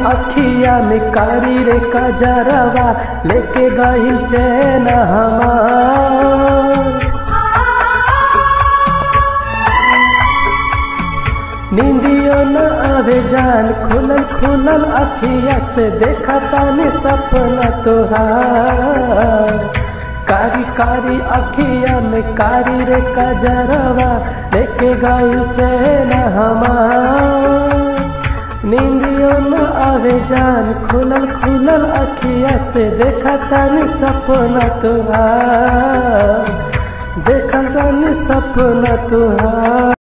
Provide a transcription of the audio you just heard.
अखिया में कारी रे कजरवा लेके गई चैन हमार। नींदियो न आवे जान खुलल खुलल अखिया से देखा तानी सपना तुहार। कारी कारी अखिया में कारी रे कजरवा लेके गई चैन हमार। नींदियो न आवे जान खुलल खुलल अखिया से देखा तानी सपना तुहार। देखा तानी सपना तुहार।